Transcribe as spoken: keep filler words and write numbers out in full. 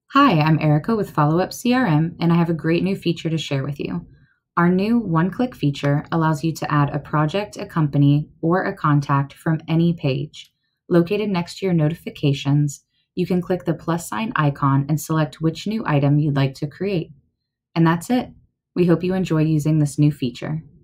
Hi, I'm Erica with Follow Up C R M, and I have a great new feature to share with you. Our new one click feature allows you to add a project, a company, or a contact from any page. Located next to your notifications, you can click the plus sign icon and select which new item you'd like to create. And that's it. We hope you enjoy using this new feature.